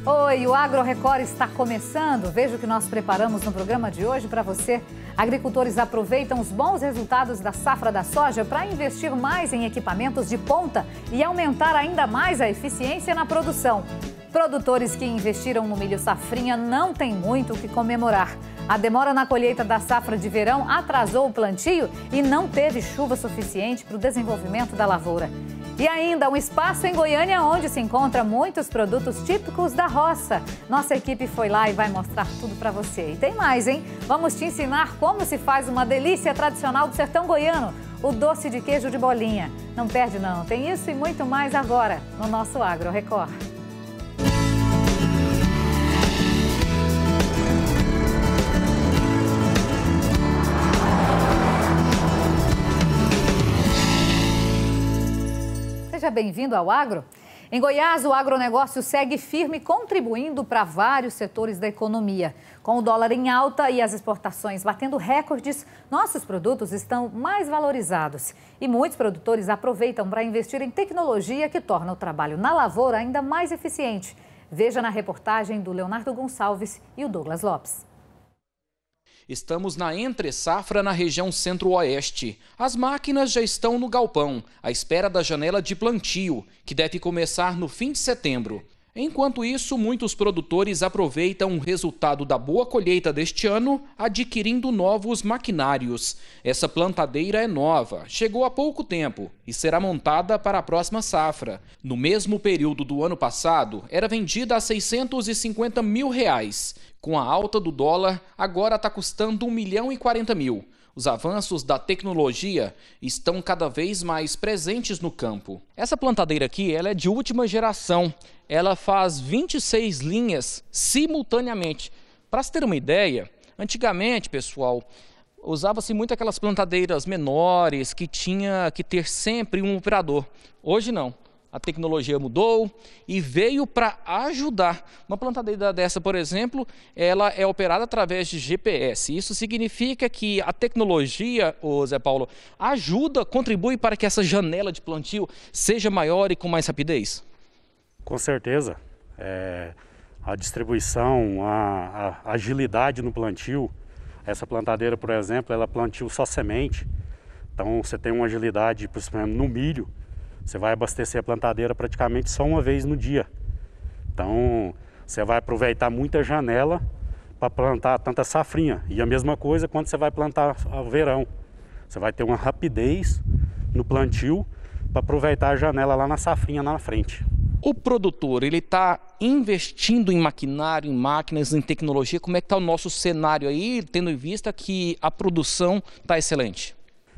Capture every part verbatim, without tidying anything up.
Oi, o Agro Record está começando. Veja o que nós preparamos no programa de hoje para você. Agricultores aproveitam os bons resultados da safra da soja para investir mais em equipamentos de ponta e aumentar ainda mais a eficiência na produção. Produtores que investiram no milho safrinha não têm muito o que comemorar. A demora na colheita da safra de verão atrasou o plantio e não teve chuva suficiente para o desenvolvimento da lavoura. E ainda um espaço em Goiânia onde se encontra muitos produtos típicos da roça. Nossa equipe foi lá e vai mostrar tudo para você. E tem mais, hein? Vamos te ensinar como se faz uma delícia tradicional do sertão goiano, o doce de queijo de bolinha. Não perde não, tem isso e muito mais agora no nosso Agro Record. Seja bem-vindo ao Agro. Em Goiás, o agronegócio segue firme, contribuindo para vários setores da economia. Com o dólar em alta e as exportações batendo recordes, nossos produtos estão mais valorizados. E muitos produtores aproveitam para investir em tecnologia que torna o trabalho na lavoura ainda mais eficiente. Veja na reportagem do Leonardo Gonçalves e o Douglas Lopes. Estamos na entre-safra na região centro-oeste. As máquinas já estão no galpão, à espera da janela de plantio, que deve começar no fim de setembro. Enquanto isso, muitos produtores aproveitam o resultado da boa colheita deste ano, adquirindo novos maquinários. Essa plantadeira é nova, chegou há pouco tempo e será montada para a próxima safra. No mesmo período do ano passado, era vendida a seiscentos e cinquenta mil reais. Com a alta do dólar, agora está custando um milhão e quarenta mil. Os avanços da tecnologia estão cada vez mais presentes no campo. Essa plantadeira aqui, ela é de última geração. Ela faz vinte e seis linhas simultaneamente. Para se ter uma ideia, antigamente, pessoal, usava-se muito aquelas plantadeiras menores que tinha que ter sempre um operador. Hoje não. A tecnologia mudou e veio para ajudar. Uma plantadeira dessa, por exemplo, ela é operada através de G P S. Isso significa que a tecnologia, ô Zé Paulo, ajuda, contribui para que essa janela de plantio seja maior e com mais rapidez? Com certeza. É, a distribuição, a, a agilidade no plantio. Essa plantadeira, por exemplo, ela plantiu só semente. Então você tem uma agilidade, por exemplo, no milho. Você vai abastecer a plantadeira praticamente só uma vez no dia. Então, você vai aproveitar muita janela para plantar tanta safrinha. E a mesma coisa quando você vai plantar o verão. Você vai ter uma rapidez no plantio para aproveitar a janela lá na safrinha na frente. O produtor, ele está investindo em maquinário, em máquinas, em tecnologia. Como é que está o nosso cenário aí, tendo em vista que a produção está excelente?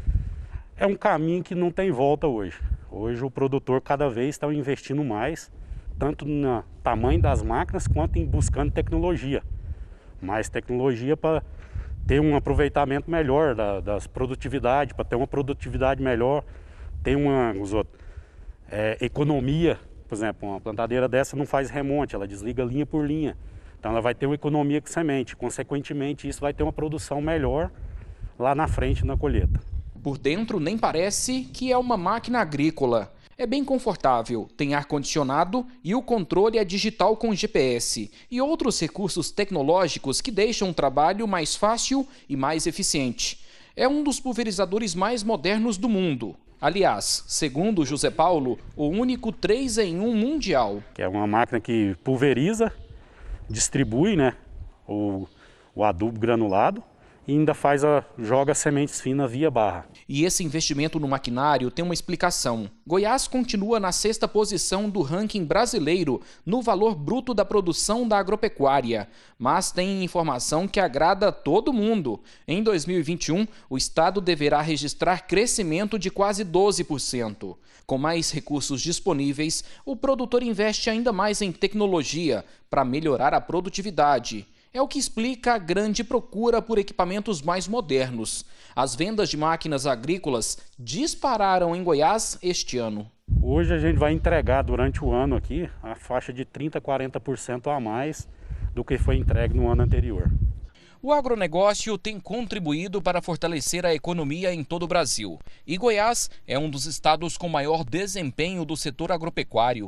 É um caminho que não tem volta hoje. Hoje o produtor cada vez está investindo mais, tanto no tamanho das máquinas quanto em buscando tecnologia. Mais tecnologia para ter um aproveitamento melhor da, das produtividades, para ter uma produtividade melhor, ter uma os outros, é, economia. Por exemplo, uma plantadeira dessa não faz remonte, ela desliga linha por linha. Então ela vai ter uma economia com semente, consequentemente isso vai ter uma produção melhor lá na frente na colheita. Por dentro nem parece que é uma máquina agrícola. É bem confortável, tem ar-condicionado e o controle é digital com G P S e outros recursos tecnológicos que deixam o trabalho mais fácil e mais eficiente. É um dos pulverizadores mais modernos do mundo. Aliás, segundo José Paulo, o único três em um mundial. Que é uma máquina que pulveriza, distribui, né, o, o adubo granulado. E ainda faz a, joga sementes finas via barra. E esse investimento no maquinário tem uma explicação. Goiás continua na sexta posição do ranking brasileiro no valor bruto da produção da agropecuária. Mas tem informação que agrada todo mundo. Em dois mil e vinte e um, o estado deverá registrar crescimento de quase doze por cento. Com mais recursos disponíveis, o produtor investe ainda mais em tecnologia para melhorar a produtividade. É o que explica a grande procura por equipamentos mais modernos. As vendas de máquinas agrícolas dispararam em Goiás este ano. Hoje a gente vai entregar durante o ano aqui a faixa de trinta a quarenta por cento a mais do que foi entregue no ano anterior. O agronegócio tem contribuído para fortalecer a economia em todo o Brasil. E Goiás é um dos estados com maior desempenho do setor agropecuário.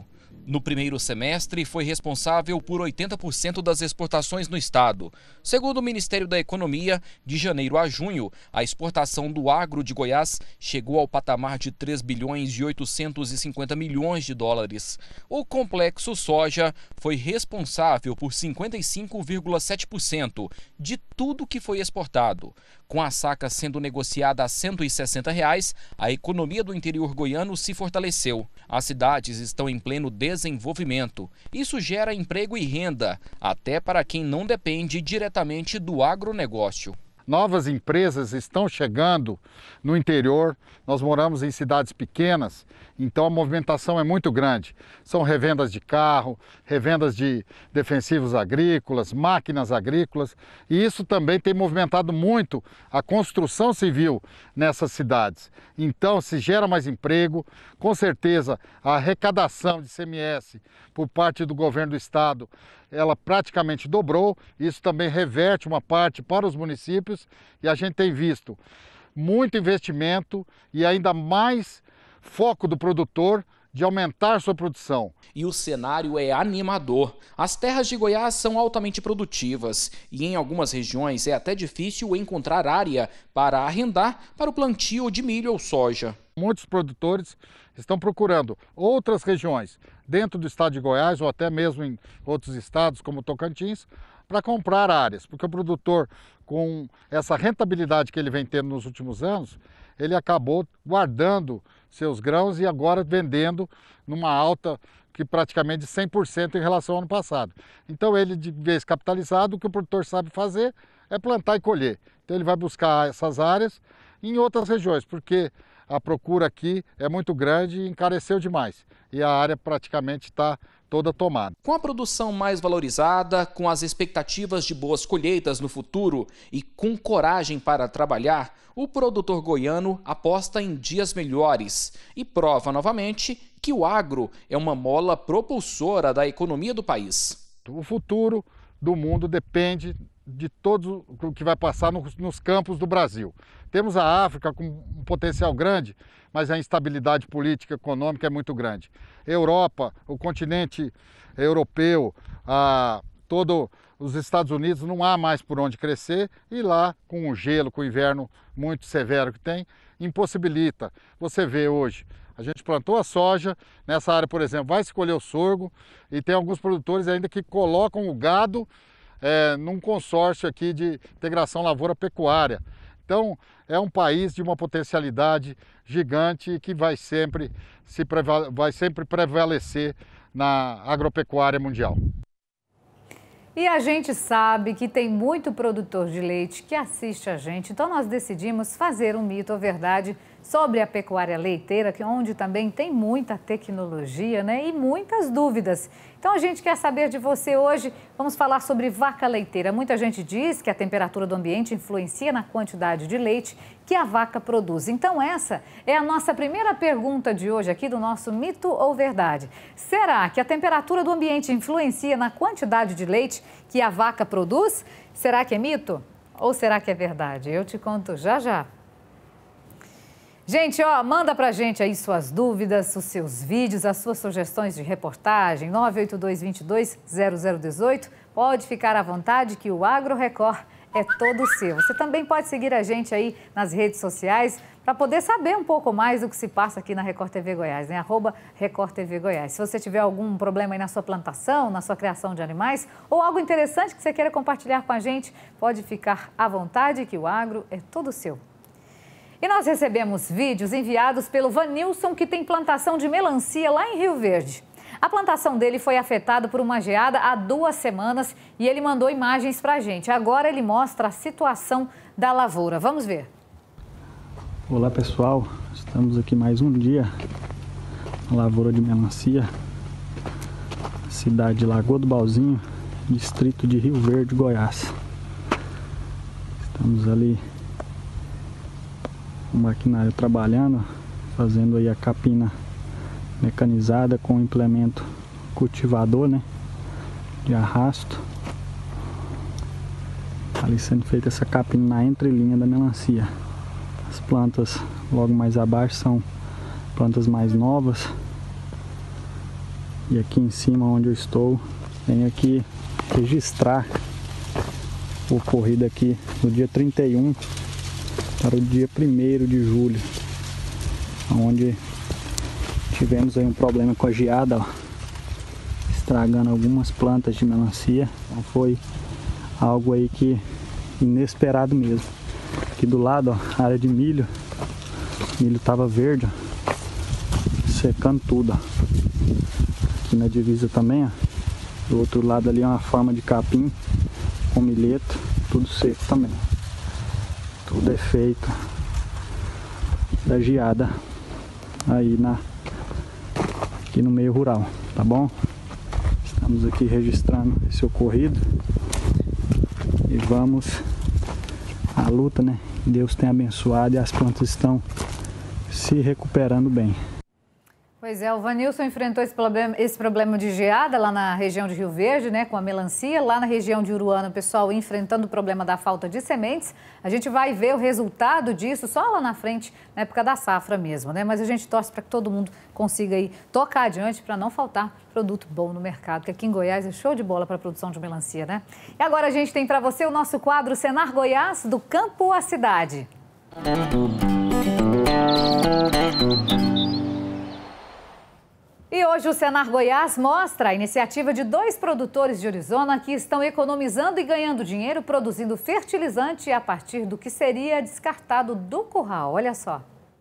No primeiro semestre, foi responsável por oitenta por cento das exportações no estado. Segundo o Ministério da Economia, de janeiro a junho, a exportação do agro de Goiás chegou ao patamar de três bilhões e oitocentos e cinquenta milhões de dólares. O complexo soja foi responsável por cinquenta e cinco vírgula sete por cento de tudo que foi exportado. Com a saca sendo negociada a cento e sessenta reais, a economia do interior goiano se fortaleceu. As cidades estão em pleno desenvolvimento. Isso gera emprego e renda, até para quem não depende diretamente do agronegócio. Novas empresas estão chegando no interior, nós moramos em cidades pequenas, então a movimentação é muito grande. São revendas de carro, revendas de defensivos agrícolas, máquinas agrícolas, e isso também tem movimentado muito a construção civil nessas cidades. Então se gera mais emprego, com certeza a arrecadação de I C M S por parte do governo do estado, ela praticamente dobrou, isso também reverte uma parte para os municípios e a gente tem visto muito investimento e ainda mais foco do produtor de aumentar sua produção. E o cenário é animador. As terras de Goiás são altamente produtivas e em algumas regiões é até difícil encontrar área para arrendar para o plantio de milho ou soja. Muitos produtores estão procurando outras regiões dentro do estado de Goiás ou até mesmo em outros estados como Tocantins para comprar áreas, porque o produtor, com essa rentabilidade que ele vem tendo nos últimos anos, ele acabou guardando seus grãos e agora vendendo numa alta que praticamente de cem por cento em relação ao ano passado. Então ele, de vez capitalizado, o que o produtor sabe fazer é plantar e colher. Então ele vai buscar essas áreas em outras regiões, porque a procura aqui é muito grande e encareceu demais. E a área praticamente está toda tomada. Com a produção mais valorizada, com as expectativas de boas colheitas no futuro e com coragem para trabalhar, o produtor goiano aposta em dias melhores e prova novamente que o agro é uma mola propulsora da economia do país. O futuro do mundo depende de todo o que vai passar nos, nos campos do Brasil. Temos a África com um potencial grande, mas a instabilidade política e econômica é muito grande. Europa, o continente europeu, a, todo os Estados Unidos, não há mais por onde crescer e lá, com o gelo, com o inverno muito severo que tem, impossibilita. Você vê hoje, a gente plantou a soja, nessa área, por exemplo, vai se colher o sorgo e tem alguns produtores ainda que colocam o gado É, num consórcio aqui de integração lavoura-pecuária. Então, é um país de uma potencialidade gigante que vai sempre, se preva- vai sempre prevalecer na agropecuária mundial. E a gente sabe que tem muito produtor de leite que assiste a gente, então nós decidimos fazer um mito ou verdade sobre a pecuária leiteira, que onde também tem muita tecnologia, né, e muitas dúvidas. Então a gente quer saber de você hoje, vamos falar sobre vaca leiteira. Muita gente diz que a temperatura do ambiente influencia na quantidade de leite que a vaca produz. Então essa é a nossa primeira pergunta de hoje aqui do nosso mito ou verdade. Será que a temperatura do ambiente influencia na quantidade de leite que a vaca produz? Será que é mito ou será que é verdade? Eu te conto já já. Gente, ó, manda pra gente aí suas dúvidas, os seus vídeos, as suas sugestões de reportagem, nove oito dois, dois dois, zero zero um oito. Pode ficar à vontade que o Agro Record é todo seu. Você também pode seguir a gente aí nas redes sociais para poder saber um pouco mais do que se passa aqui na Record T V Goiás, né? Arroba Record T V Goiás. Se você tiver algum problema aí na sua plantação, na sua criação de animais ou algo interessante que você queira compartilhar com a gente, pode ficar à vontade que o agro é todo seu. E nós recebemos vídeos enviados pelo Vanilson, que tem plantação de melancia lá em Rio Verde. A plantação dele foi afetada por uma geada há duas semanas e ele mandou imagens para a gente. Agora ele mostra a situação da lavoura. Vamos ver. Olá pessoal, estamos aqui mais um dia na lavoura de melancia, cidade de Lagoa do Balzinho, distrito de Rio Verde, Goiás. Estamos ali o maquinário trabalhando, fazendo aí a capina mecanizada com implemento cultivador, né, de arrasto. Ali sendo feita essa capina na entrelinha da melancia. As plantas logo mais abaixo são plantas mais novas E aqui em cima onde eu estou, venho aqui registrar o ocorrido aqui no dia trinta e um para o dia primeiro de julho, onde tivemos aí um problema com a geada, ó, estragando algumas plantas de melancia. Então foi algo aí que inesperado mesmo. Aqui do lado, ó, área de milho, o milho estava verde, ó, secando tudo, ó. Aqui na divisa também, ó, do outro lado ali é uma forma de capim com milheto, tudo seco também. Tudo é feito da geada aí na aqui no meio rural, tá bom? Estamos aqui registrando esse ocorrido e vamos à luta, né? Deus tem abençoado e as plantas estão se recuperando bem. Pois é, o Vanilson enfrentou esse problema, esse problema de geada lá na região de Rio Verde, né, com a melancia. Lá na região de Uruana, o pessoal enfrentando o problema da falta de sementes. A gente vai ver o resultado disso só lá na frente, na época da safra mesmo, né? Mas a gente torce para que todo mundo consiga aí tocar adiante para não faltar produto bom no mercado, que aqui em Goiás é show de bola para a produção de melancia, né? E agora a gente tem para você o nosso quadro Senar Goiás, do campo à cidade. E hoje o Senar Goiás mostra a iniciativa de dois produtores de Orizona que estão economizando e ganhando dinheiro produzindo fertilizante a partir do que seria descartado do curral. Olha só.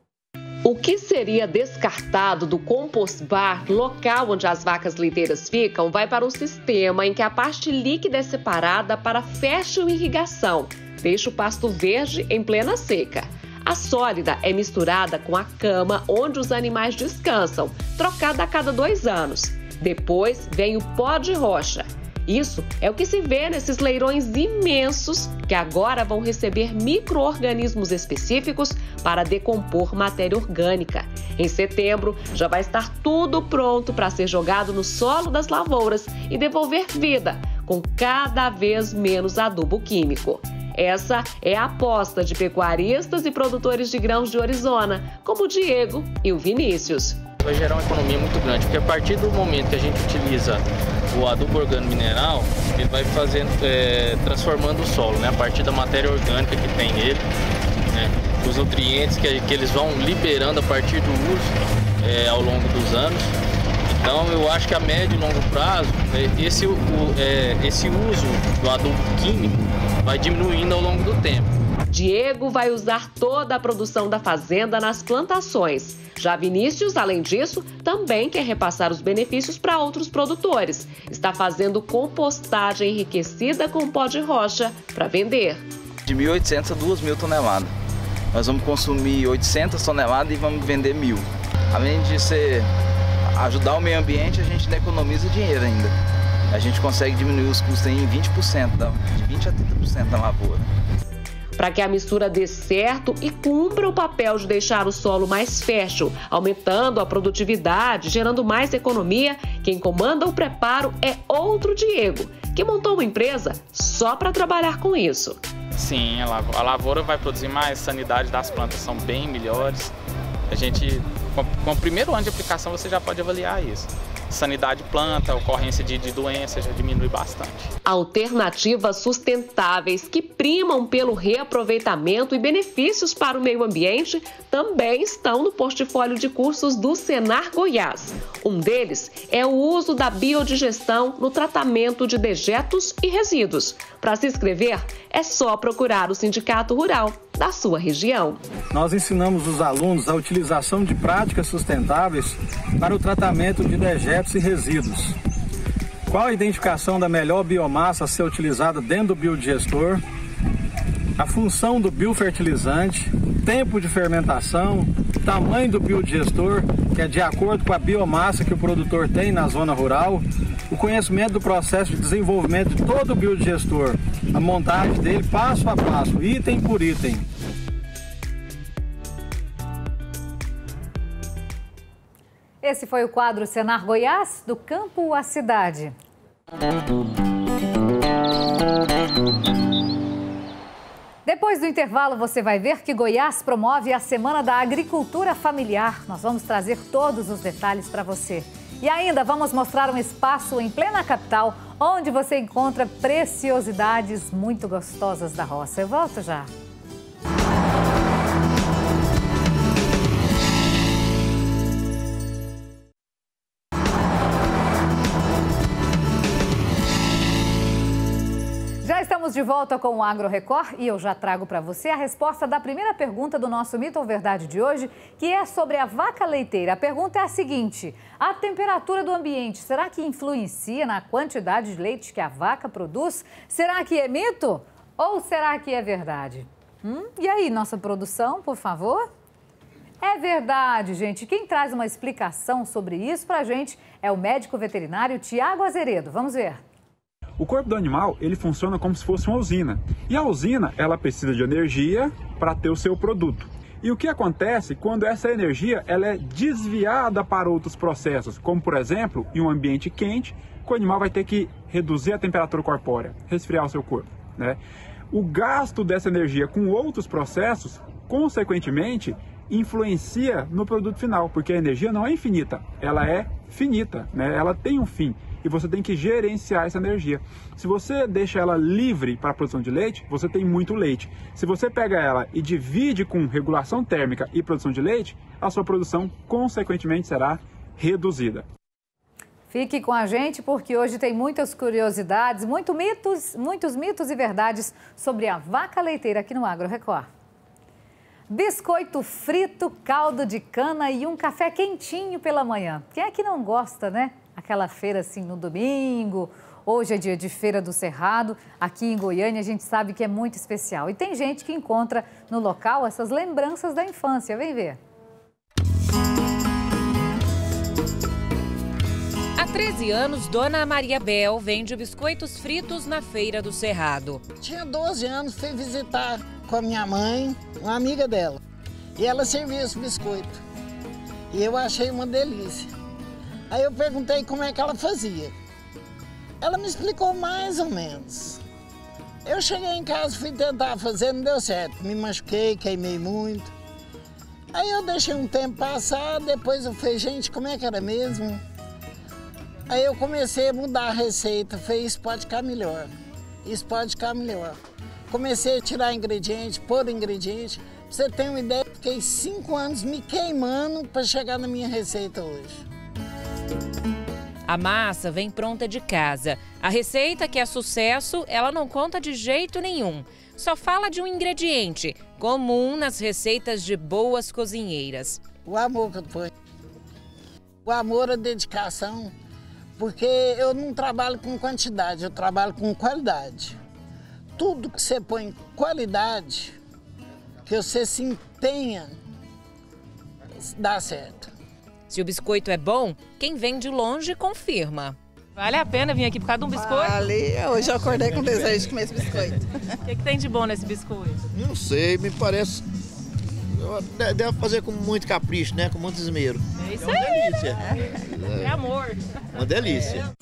O que seria descartado do compost bar, local onde as vacas leiteiras ficam, vai para um sistema em que a parte líquida é separada para fértil irrigação. Deixa o pasto verde em plena seca. A sólida é misturada com a cama onde os animais descansam, trocada a cada dois anos. Depois vem o pó de rocha. Isso é o que se vê nesses leirões imensos que agora vão receber micro-organismos específicos para decompor matéria orgânica. Em setembro, já vai estar tudo pronto para ser jogado no solo das lavouras e devolver vida, com cada vez menos adubo químico. Essa é a aposta de pecuaristas e produtores de grãos de Orizona, como o Diego e o Vinícius. Vai gerar uma economia muito grande, porque a partir do momento que a gente utiliza o adubo organo-mineral, ele vai fazendo, é, transformando o solo, né? A partir da matéria orgânica que tem nele, né? Os nutrientes que, que eles vão liberando a partir do uso é, ao longo dos anos. Então eu acho que a médio e longo prazo, esse, o, é, esse uso do adubo químico vai diminuindo ao longo do tempo. Diego vai usar toda a produção da fazenda nas plantações. Já Vinícius, além disso, também quer repassar os benefícios para outros produtores. Está fazendo compostagem enriquecida com pó de rocha para vender. De mil e oitocentas a duas mil toneladas. Nós vamos consumir oitocentas toneladas e vamos vender mil. Além de ser ajudar o meio ambiente, a gente economiza dinheiro ainda. A gente consegue diminuir os custos em vinte por cento, de vinte a trinta por cento da lavoura. Para que a mistura dê certo e cumpra o papel de deixar o solo mais fértil, aumentando a produtividade, gerando mais economia, quem comanda o preparo é outro Diego, que montou uma empresa só para trabalhar com isso. Sim, a lavoura vai produzir mais, a sanidade das plantas são bem melhores. A gente, com, com o primeiro ano de aplicação, você já pode avaliar isso. Sanidade de planta, ocorrência de, de doença já diminui bastante. Alternativas sustentáveis que primam pelo reaproveitamento e benefícios para o meio ambiente também estão no portfólio de cursos do Senar Goiás. Um deles é o uso da biodigestão no tratamento de dejetos e resíduos. Para se inscrever, é só procurar o Sindicato Rural da sua região. Nós ensinamos os alunos a utilização de práticas sustentáveis para o tratamento de dejetos e resíduos. Qual a identificação da melhor biomassa a ser utilizada dentro do biodigestor, a função do biofertilizante, tempo de fermentação, tamanho do biodigestor, que é de acordo com a biomassa que o produtor tem na zona rural, o conhecimento do processo de desenvolvimento de todo o biodigestor, a montagem dele passo a passo, item por item. Esse foi o quadro Senar Goiás, do campo à cidade. Depois do intervalo, você vai ver que Goiás promove a Semana da Agricultura Familiar. Nós vamos trazer todos os detalhes para você. E ainda vamos mostrar um espaço em plena capital, onde você encontra preciosidades muito gostosas da roça. Eu volto já. Já estamos de volta com o Agro Record e eu já trago para você a resposta da primeira pergunta do nosso Mito ou Verdade de hoje, que é sobre a vaca leiteira. A pergunta é a seguinte: a temperatura do ambiente, será que influencia na quantidade de leite que a vaca produz? Será que é mito ou será que é verdade? Hum? E aí, nossa produção, por favor? É verdade, gente. Quem traz uma explicação sobre isso para a gente é o médico veterinário Tiago Azeredo. Vamos ver. O corpo do animal, ele funciona como se fosse uma usina. E a usina, ela precisa de energia para ter o seu produto. E o que acontece quando essa energia ela é desviada para outros processos, como por exemplo, em um ambiente quente, que o animal vai ter que reduzir a temperatura corpórea, resfriar o seu corpo, né? O gasto dessa energia com outros processos, consequentemente, influencia no produto final, porque a energia não é infinita, ela é finita, né? Ela tem um fim. E você tem que gerenciar essa energia. Se você deixa ela livre para a produção de leite, você tem muito leite. Se você pega ela e divide com regulação térmica e produção de leite, a sua produção, consequentemente, será reduzida. Fique com a gente porque hoje tem muitas curiosidades, muito mitos, muitos mitos e verdades sobre a vaca leiteira aqui no Agro Record. Biscoito frito, caldo de cana e um café quentinho pela manhã. Quem é que não gosta, né? Aquela feira assim no domingo, hoje é dia de Feira do Cerrado, aqui em Goiânia a gente sabe que é muito especial. E tem gente que encontra no local essas lembranças da infância, vem ver. Há treze anos, Dona Maria Bel vende biscoitos fritos na Feira do Cerrado. Tinha doze anos, fui visitar com a minha mãe, uma amiga dela, e ela servia esse biscoito. E eu achei uma delícia. Aí eu perguntei como é que ela fazia. Ela me explicou mais ou menos. Eu cheguei em casa, fui tentar fazer, não deu certo. Me machuquei, queimei muito. Aí eu deixei um tempo passar, depois eu falei, gente, como é que era mesmo? Aí eu comecei a mudar a receita, falei, isso pode ficar melhor. Isso pode ficar melhor. Comecei a tirar ingrediente, pôr ingrediente. Pra você ter uma ideia, fiquei cinco anos me queimando para chegar na minha receita hoje. A massa vem pronta de casa. A receita, que é sucesso, ela não conta de jeito nenhum. Só fala de um ingrediente, comum nas receitas de boas cozinheiras. O amor que eu ponho. O amor, a dedicação, porque eu não trabalho com quantidade, eu trabalho com qualidade. Tudo que você põe em qualidade, que você se empenha, dá certo. Se o biscoito é bom, quem vem de longe confirma. Vale a pena vir aqui por causa de um biscoito? Vale. Hoje eu acordei com desejo de comer esse biscoito. O que, que tem de bom nesse biscoito? Não sei, me parece... Deve fazer com muito capricho, né? Com muito esmero. É isso é uma aí, delícia. Né? É amor. Uma delícia.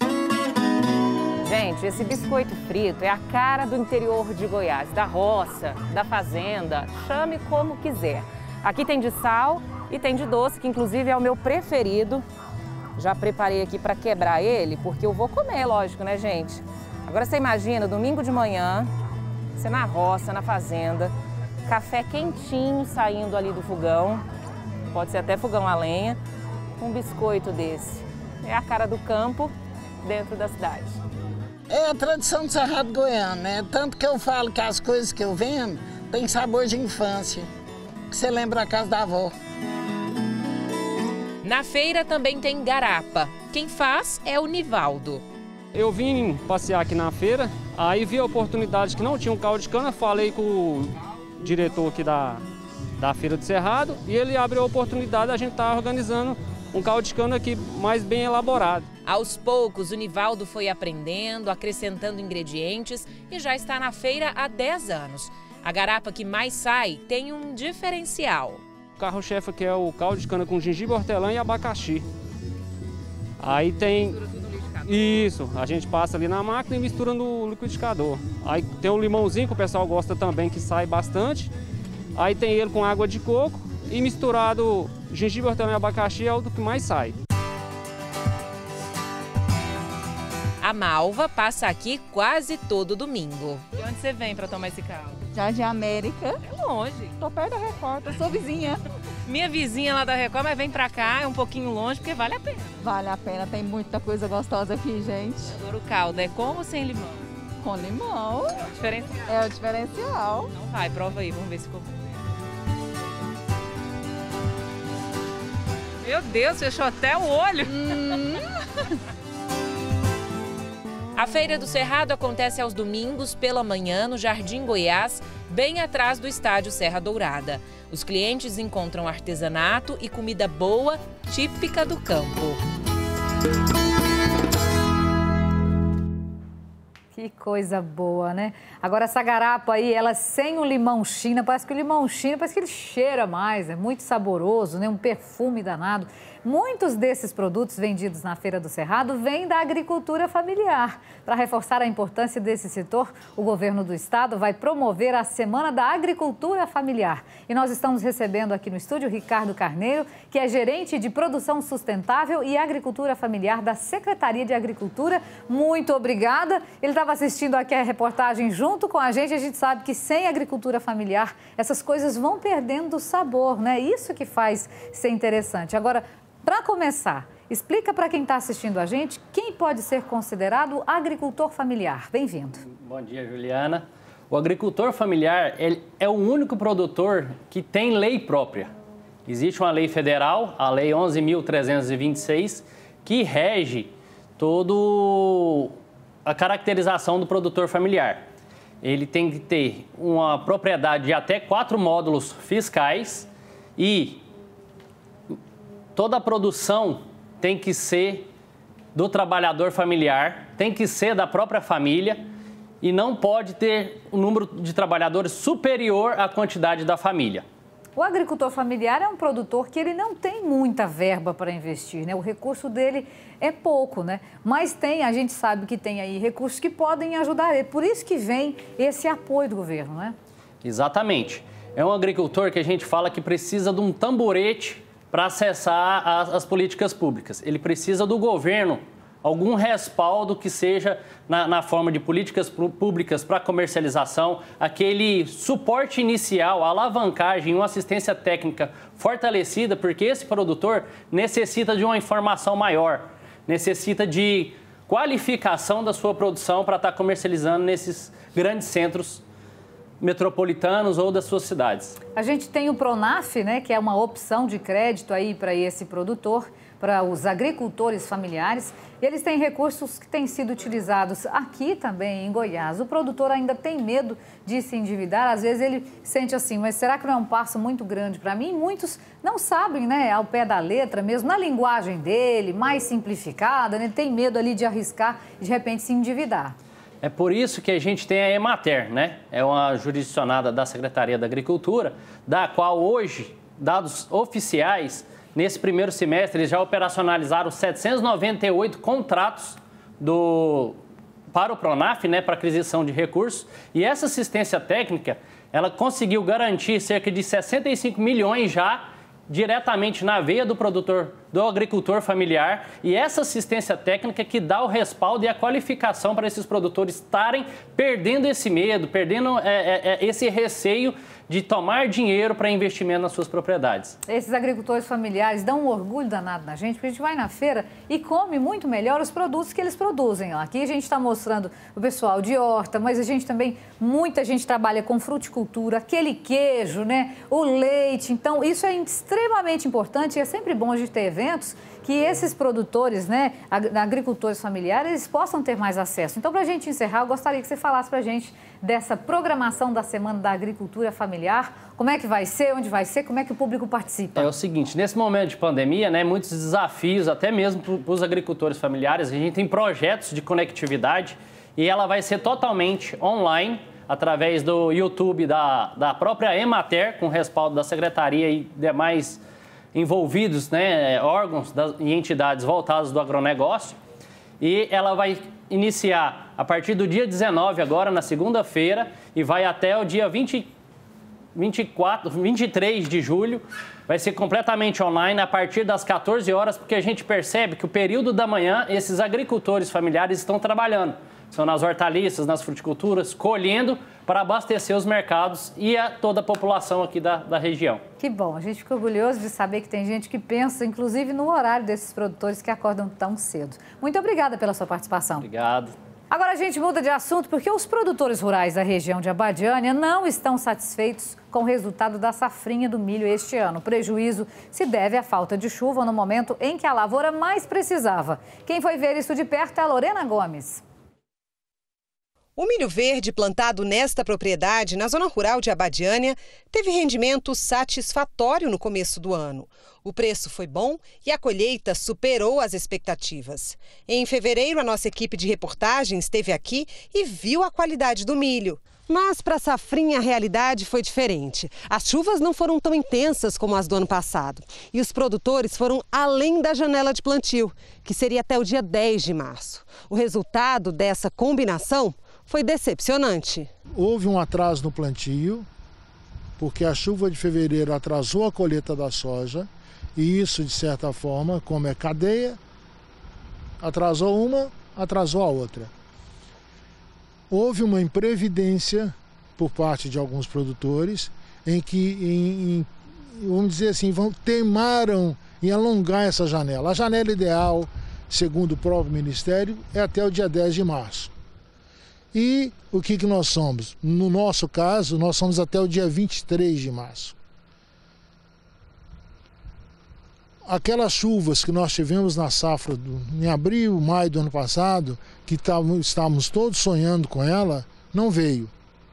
Gente, esse biscoito frito é a cara do interior de Goiás, da roça, da fazenda, chame como quiser. Aqui tem de sal e tem de doce, que inclusive é o meu preferido. Já preparei aqui para quebrar ele, porque eu vou comer, lógico, né, gente? Agora você imagina, domingo de manhã, você na roça, na fazenda, café quentinho saindo ali do fogão, pode ser até fogão a lenha, um biscoito desse. É a cara do campo dentro da cidade. É a tradição do Cerrado Goiano, né? Tanto que eu falo que as coisas que eu vendo têm sabor de infância, que você lembra a casa da avó. Na feira também tem garapa. Quem faz é o Nivaldo. Eu vim passear aqui na feira, aí vi a oportunidade que não tinha um caldo de cana, falei com o diretor aqui da, da Feira do Cerrado e ele abriu a oportunidade, a gente tá organizando um caldo de cana aqui mais bem elaborado. Aos poucos, o Nivaldo foi aprendendo, acrescentando ingredientes e já está na feira há dez anos. A garapa que mais sai tem um diferencial. O carro-chefe aqui é o caldo de cana com gengibre, hortelã e abacaxi. Aí tem... Isso, a gente passa ali na máquina e mistura no liquidificador. Aí tem o limãozinho que o pessoal gosta também, que sai bastante. Aí tem ele com água de coco e misturado gengibre, hortelã e abacaxi é o do que mais sai. A Malva passa aqui quase todo domingo. De onde você vem para tomar esse caldo? Jardim América. É longe. Tô perto da Record, eu sou vizinha. Minha vizinha lá da Record, mas vem pra cá, é um pouquinho longe, porque vale a pena. Vale a pena, tem muita coisa gostosa aqui, gente. Agora o caldo é com ou sem limão? Com limão. É o diferencial. É o diferencial. Não vai, prova aí, vamos ver se ficou bom. Meu Deus, fechou até o olho. Hum. A Feira do Cerrado acontece aos domingos pela manhã no Jardim Goiás, bem atrás do estádio Serra Dourada. Os clientes encontram artesanato e comida boa, típica do campo. Que coisa boa, né? Agora essa garapa aí, ela sem o limão China, parece que o limão China, parece que ele cheira mais, é muito saboroso, né? Um perfume danado. Muitos desses produtos vendidos na Feira do Cerrado vêm da agricultura familiar. Para reforçar a importância desse setor, o governo do estado vai promover a Semana da Agricultura Familiar. E nós estamos recebendo aqui no estúdio Ricardo Carneiro, que é gerente de produção sustentável e agricultura familiar da Secretaria de Agricultura. Muito obrigada. Ele estava assistindo aqui a reportagem junto com a gente. A gente sabe que sem agricultura familiar, essas coisas vão perdendo o sabor, né? Isso que faz ser interessante. Agora, para começar, explica para quem está assistindo a gente quem pode ser considerado agricultor familiar. Bem-vindo. Bom dia, Juliana. O agricultor familiar ele é o único produtor que tem lei própria. Existe uma lei federal, a Lei onze mil trezentos e vinte e seis, que rege toda a caracterização do produtor familiar. Ele tem que ter uma propriedade de até quatro módulos fiscais e toda a produção tem que ser do trabalhador familiar, tem que ser da própria família e não pode ter um número de trabalhadores superior à quantidade da família. O agricultor familiar é um produtor que ele não tem muita verba para investir, né? O recurso dele é pouco, né? Mas tem, a gente sabe que tem aí recursos que podem ajudar ele. Por isso que vem esse apoio do governo, né? Exatamente. É um agricultor que a gente fala que precisa de um tamborete para acessar as, as políticas públicas. Ele precisa do governo, algum respaldo que seja na, na forma de políticas públicas para comercialização, aquele suporte inicial, alavancagem, uma assistência técnica fortalecida, porque esse produtor necessita de uma informação maior, necessita de qualificação da sua produção para estar comercializando nesses grandes centros metropolitanos ou das suas cidades. A gente tem o Pronaf, né, que é uma opção de crédito aí para esse produtor, para os agricultores familiares. E eles têm recursos que têm sido utilizados aqui também em Goiás. O produtor ainda tem medo de se endividar. Às vezes ele sente assim, mas será que não é um passo muito grande para mim? Muitos não sabem, né, ao pé da letra mesmo, na linguagem dele, mais simplificada, né, tem medo ali de arriscar e de repente se endividar. É por isso que a gente tem a Emater, né? É uma jurisdicionada da Secretaria da Agricultura, da qual hoje, dados oficiais, nesse primeiro semestre, eles já operacionalizaram setecentos e noventa e oito contratos do, para o Pronaf, né, para aquisição de recursos. E essa assistência técnica, ela conseguiu garantir cerca de sessenta e cinco milhões já diretamente na veia do produtor, do agricultor familiar, e essa assistência técnica que dá o respaldo e a qualificação para esses produtores estarem perdendo esse medo, perdendo é, é, esse receio de tomar dinheiro para investimento nas suas propriedades. Esses agricultores familiares dão um orgulho danado na gente, porque a gente vai na feira e come muito melhor os produtos que eles produzem. Aqui a gente está mostrando o pessoal de horta, mas a gente também, muita gente trabalha com fruticultura, aquele queijo, né? O leite. Então, isso é extremamente importante e é sempre bom a gente ter eventos que esses produtores, né, agricultores familiares, eles possam ter mais acesso. Então, para a gente encerrar, eu gostaria que você falasse para a gente dessa programação da Semana da Agricultura Familiar. Como é que vai ser, onde vai ser, como é que o público participa? É o seguinte, nesse momento de pandemia, né, muitos desafios, até mesmo para os agricultores familiares, a gente tem projetos de conectividade e ela vai ser totalmente online, através do YouTube da, da própria Emater, com respaldo da Secretaria e demais envolvidos, né, órgãos das, e entidades voltadas do agronegócio. E ela vai iniciar a partir do dia dezenove, agora, na segunda-feira, e vai até o dia vinte vinte e quatro, vinte e três de julho. Vai ser completamente online a partir das quatorze horas, porque a gente percebe que o período da manhã, esses agricultores familiares estão trabalhando. São nas hortaliças, nas fruticulturas, colhendo para abastecer os mercados e a toda a população aqui da, da região. Que bom, a gente fica orgulhoso de saber que tem gente que pensa, inclusive, no horário desses produtores que acordam tão cedo. Muito obrigada pela sua participação. Obrigado. Agora a gente muda de assunto porque os produtores rurais da região de Abadiânia não estão satisfeitos com o resultado da safrinha do milho este ano. O prejuízo se deve à falta de chuva no momento em que a lavoura mais precisava. Quem foi ver isso de perto é a Lorena Gomes. O milho verde plantado nesta propriedade, na zona rural de Abadiânia, teve rendimento satisfatório no começo do ano. O preço foi bom e a colheita superou as expectativas. Em fevereiro, a nossa equipe de reportagem esteve aqui e viu a qualidade do milho. Mas para a safrinha a realidade foi diferente. As chuvas não foram tão intensas como as do ano passado. E os produtores foram além da janela de plantio, que seria até o dia dez de março. O resultado dessa combinação foi decepcionante. Houve um atraso no plantio, porque a chuva de fevereiro atrasou a colheita da soja, e isso, de certa forma, como é cadeia, atrasou uma, atrasou a outra. Houve uma imprevidência por parte de alguns produtores, em que, em, em, vamos dizer assim, vão, teimaram em alongar essa janela. A janela ideal, segundo o próprio Ministério, é até o dia dez de março. E o que, que nós somos? No nosso caso, nós somos até o dia vinte e três de março. Aquelas chuvas que nós tivemos na safra do, em abril, maio do ano passado, que tavam, estávamos todos sonhando com ela, não veio.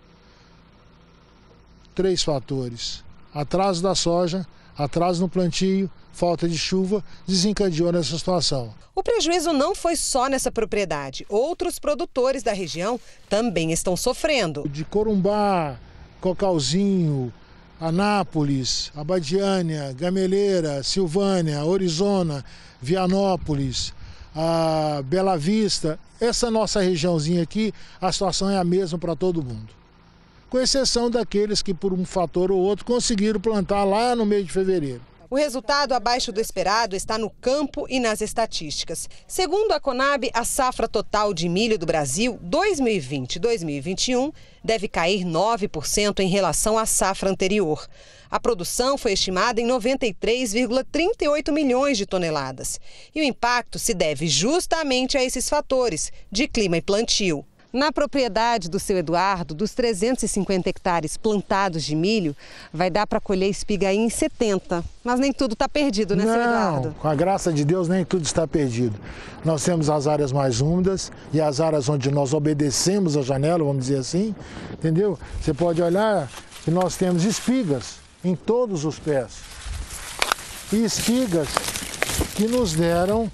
Três fatores: atraso da soja, atraso no plantio, falta de chuva, desencadeou nessa situação. O prejuízo não foi só nessa propriedade. Outros produtores da região também estão sofrendo. De Corumbá, Cocalzinho, Anápolis, Abadiânia, Gameleira, Silvânia, Orizona, Vianópolis, a Bela Vista. Essa nossa regiãozinha aqui, a situação é a mesma para todo mundo. Com exceção daqueles que, por um fator ou outro, conseguiram plantar lá no mês de fevereiro. O resultado abaixo do esperado está no campo e nas estatísticas. Segundo a Conab, a safra total de milho do Brasil dois mil e vinte a dois mil e vinte e um deve cair nove por cento em relação à safra anterior. A produção foi estimada em noventa e três vírgula trinta e oito milhões de toneladas. E o impacto se deve justamente a esses fatores de clima e plantio. Na propriedade do seu Eduardo, dos trezentos e cinquenta hectares plantados de milho, vai dar para colher espiga aí em setenta. Mas nem tudo está perdido, né, seu Eduardo? Não, com a graça de Deus, nem tudo está perdido. Nós temos as áreas mais úmidas e as áreas onde nós obedecemos a janela, vamos dizer assim, entendeu? Você pode olhar que nós temos espigas em todos os pés. E espigas que nos deram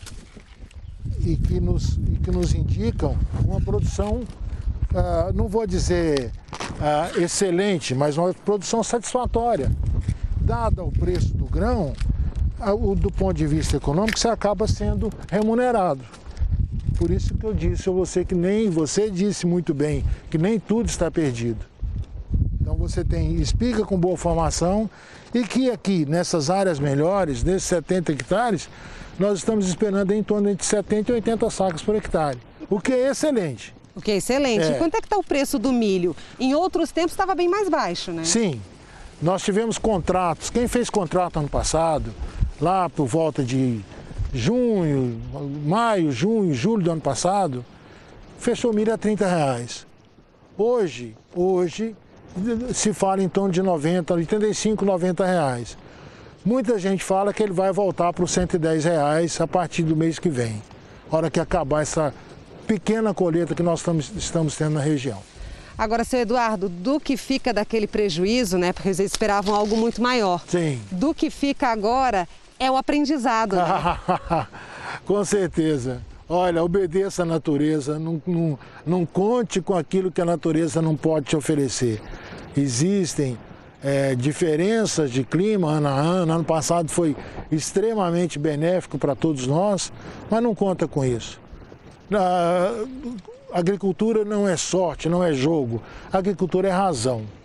e que nos, e que nos indicam uma produção, uh, não vou dizer uh, excelente, mas uma produção satisfatória. Dado o preço do grão, uh, do ponto de vista econômico, você acaba sendo remunerado. Por isso que eu disse a você que nem, você disse muito bem, que nem tudo está perdido. Então você tem espiga com boa formação e que aqui, nessas áreas melhores, nesses setenta hectares, nós estamos esperando em torno de setenta e oitenta sacas por hectare, o que é excelente. O que é excelente. É. E quanto é que está o preço do milho? Em outros tempos estava bem mais baixo, né? Sim, nós tivemos contratos, quem fez contrato ano passado, lá por volta de junho, maio, junho, julho do ano passado, fechou o milho a trinta reais. Hoje, hoje se fala em torno de noventa, oitenta e cinco, noventa reais. Muita gente fala que ele vai voltar para os cento e dez reais a partir do mês que vem, hora que acabar essa pequena colheita que nós estamos, estamos tendo na região. Agora, seu Eduardo, do que fica daquele prejuízo, né? Porque vocês esperavam algo muito maior. Sim. Do que fica agora é o aprendizado, né? Com certeza. Olha, obedeça a natureza, não, não, não conte com aquilo que a natureza não pode te oferecer. Existem É, diferenças de clima ano a ano. Ano passado foi extremamente benéfico para todos nós, mas não conta com isso. A agricultura não é sorte, não é jogo. A agricultura é razão.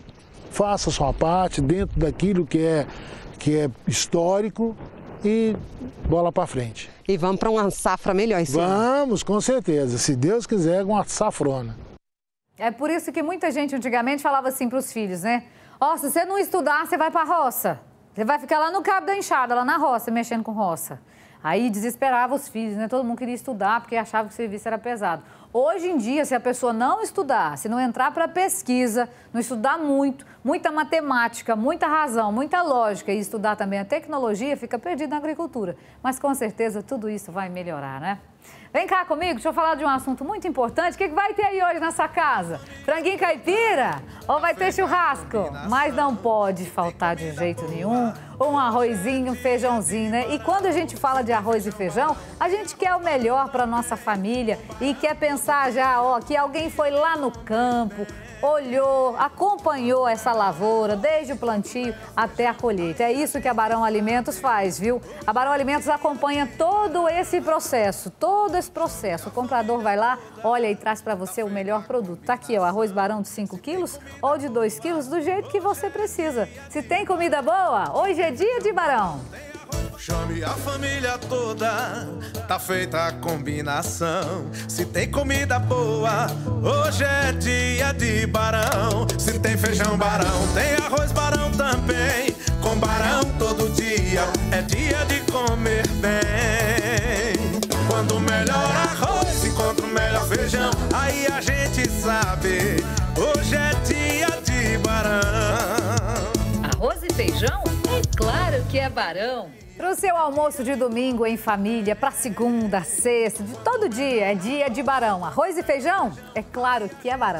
faça a sua parte dentro daquilo que é, que é histórico e bola para frente. E vamos para uma safra melhor esse ano. Vamos, com certeza. Se Deus quiser, uma safrona. É por isso que muita gente antigamente falava assim para os filhos, né? Ó, oh, se você não estudar, você vai para a roça. Você vai ficar lá no cabo da enxada, lá na roça, mexendo com roça. Aí desesperava os filhos, né? Todo mundo queria estudar porque achava que o serviço era pesado. Hoje em dia, se a pessoa não estudar, se não entrar para pesquisa, não estudar muito, muita matemática, muita razão, muita lógica e estudar também a tecnologia, fica perdido na agricultura. Mas com certeza tudo isso vai melhorar, né? Vem cá comigo, deixa eu falar de um assunto muito importante. O que vai ter aí hoje na sua casa? Franguinho caipira? Ou vai ter churrasco? Mas não pode faltar de jeito nenhum um arrozinho, um feijãozinho, né? E quando a gente fala de arroz e feijão, a gente quer o melhor para nossa família e quer pensar já, ó, que alguém foi lá no campo, olhou, acompanhou essa lavoura, desde o plantio até a colheita. É isso que a Barão Alimentos faz, viu? A Barão Alimentos acompanha todo esse processo, todo esse processo. O comprador vai lá, olha e traz para você o melhor produto. Tá aqui, ó, arroz Barão de cinco quilos ou de dois quilos, do jeito que você precisa. Se tem comida boa, hoje é dia de Barão. Chame a família toda, tá feita a combinação. Se tem comida boa, hoje é dia de Barão. Se tem feijão Barão, tem arroz Barão também. Com Barão todo dia, é dia de comer bem. Quando o melhor arroz encontra o melhor feijão, aí a gente sabe, hoje é dia de Barão. Arroz e feijão? É claro que é Barão. Para o seu almoço de domingo em família, para segunda, sexta, de todo dia, é dia de Barão. Arroz e feijão? É claro que é Barão.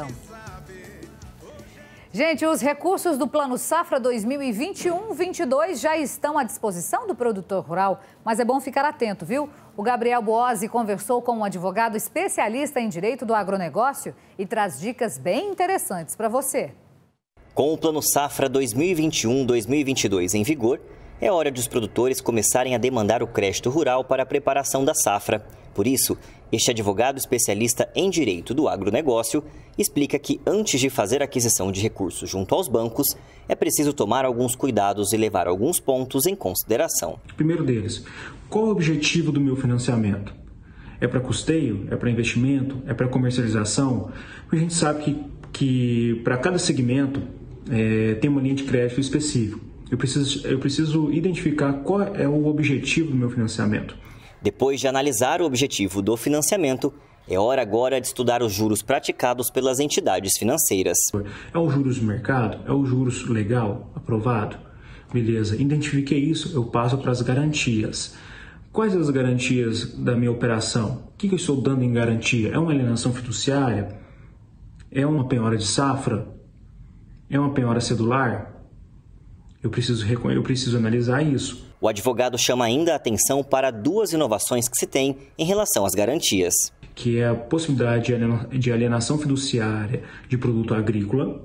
Gente, os recursos do Plano Safra dois mil e vinte e um vinte e dois já estão à disposição do produtor rural, mas é bom ficar atento, viu? O Gabriel Boazzi conversou com um advogado especialista em direito do agronegócio e traz dicas bem interessantes para você. Com o Plano Safra dois mil e vinte e um dois mil e vinte e dois em vigor, é hora de os produtores começarem a demandar o crédito rural para a preparação da safra. Por isso, este advogado especialista em direito do agronegócio explica que antes de fazer a aquisição de recursos junto aos bancos, é preciso tomar alguns cuidados e levar alguns pontos em consideração. Primeiro deles, qual o objetivo do meu financiamento? É para custeio? É para investimento? É para comercialização? A gente sabe que, que para cada segmento é, tem uma linha de crédito específica. Eu preciso, eu preciso identificar qual é o objetivo do meu financiamento. Depois de analisar o objetivo do financiamento, é hora agora de estudar os juros praticados pelas entidades financeiras. É o juros do mercado? É o juros legal, aprovado? Beleza, identifiquei isso, eu passo para as garantias. Quais as garantias da minha operação? O que eu estou dando em garantia? É uma alienação fiduciária? É uma penhora de safra? É uma penhora cedular? Eu preciso, eu preciso analisar isso. O advogado chama ainda a atenção para duas inovações que se tem em relação às garantias. Que é a possibilidade de alienação fiduciária de produto agrícola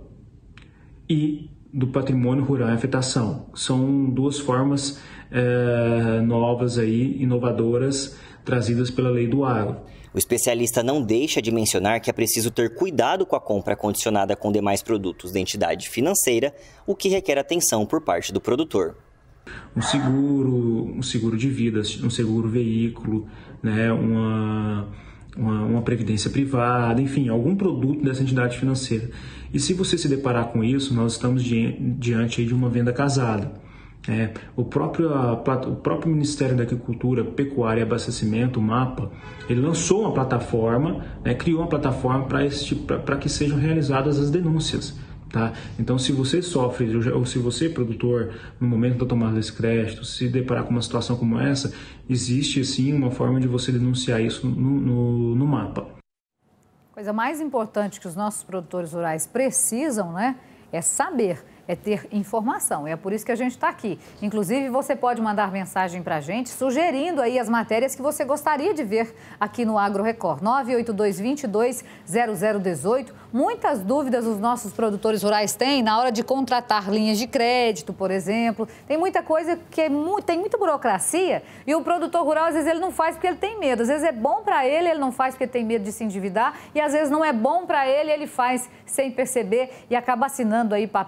e do patrimônio rural em afetação. São duas formas é, novas, aí, inovadoras, trazidas pela lei do agro. O especialista não deixa de mencionar que é preciso ter cuidado com a compra condicionada com demais produtos da entidade financeira, o que requer atenção por parte do produtor. Um seguro, um seguro de vida, um seguro veículo, né, uma, uma, uma previdência privada, enfim, algum produto dessa entidade financeira. E se você se deparar com isso, nós estamos diante de uma venda casada. É, o, próprio, a, o próprio Ministério da Agricultura, Pecuária e Abastecimento, o MAPA, ele lançou uma plataforma, né, criou uma plataforma para que sejam realizadas as denúncias. Tá? Então, se você sofre, ou se você, produtor, no momento da tomada desse crédito, se deparar com uma situação como essa, existe sim uma forma de você denunciar isso no, no, no MAPA. Coisa mais importante que os nossos produtores rurais precisam, né, é saber. É ter informação, é por isso que a gente está aqui. Inclusive, você pode mandar mensagem para a gente, sugerindo aí as matérias que você gostaria de ver aqui no Agro Record. nove oito dois, dois dois, zero zero um oito. Muitas dúvidas os nossos produtores rurais têm na hora de contratar linhas de crédito, por exemplo. Tem muita coisa que é mu- tem muita burocracia e o produtor rural, às vezes, ele não faz porque ele tem medo. Às vezes é bom para ele, ele não faz porque tem medo de se endividar. E às vezes não é bom para ele, ele faz sem perceber e acaba assinando aí papéis com